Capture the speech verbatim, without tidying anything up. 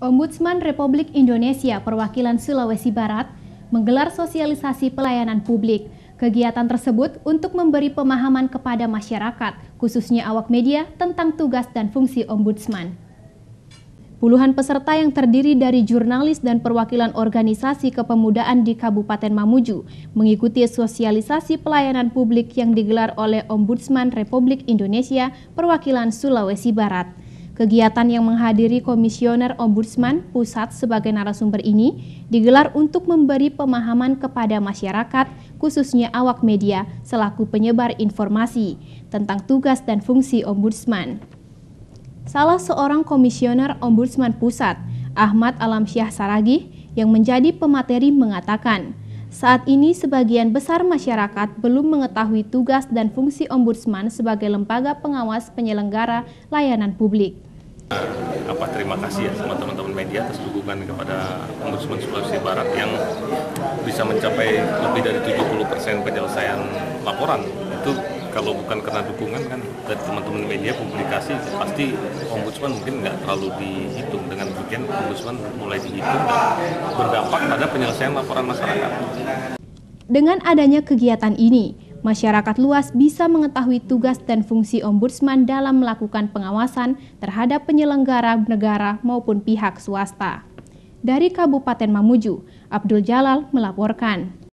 Ombudsman Republik Indonesia Perwakilan Sulawesi Barat menggelar sosialisasi pelayanan publik. Kegiatan tersebut untuk memberi pemahaman kepada masyarakat, khususnya awak media, tentang tugas dan fungsi Ombudsman. Puluhan peserta yang terdiri dari jurnalis dan perwakilan organisasi kepemudaan di Kabupaten Mamuju mengikuti sosialisasi pelayanan publik yang digelar oleh Ombudsman Republik Indonesia Perwakilan Sulawesi Barat. Kegiatan yang menghadiri Komisioner Ombudsman Pusat sebagai narasumber ini digelar untuk memberi pemahaman kepada masyarakat, khususnya awak media, selaku penyebar informasi tentang tugas dan fungsi Ombudsman. Salah seorang Komisioner Ombudsman Pusat, Ahmad Alamsyah Saragih, yang menjadi pemateri mengatakan, saat ini sebagian besar masyarakat belum mengetahui tugas dan fungsi Ombudsman sebagai lembaga pengawas penyelenggara layanan publik. Apa terima kasih ya sama teman-teman media atas dukungan kepada Ombudsman Sulawesi Barat yang bisa mencapai lebih dari tujuh puluh persen penyelesaian laporan. Itu kalau bukan karena dukungan kan dari teman-teman media publikasi, pasti Ombudsman mungkin nggak terlalu dihitung. Dengan demikian Ombudsman mulai dihitung dan berdampak pada penyelesaian laporan masyarakat. Dengan adanya kegiatan ini, masyarakat luas bisa mengetahui tugas dan fungsi Ombudsman dalam melakukan pengawasan terhadap penyelenggara negara maupun pihak swasta. Dari Kabupaten Mamuju, Abdul Jalal melaporkan.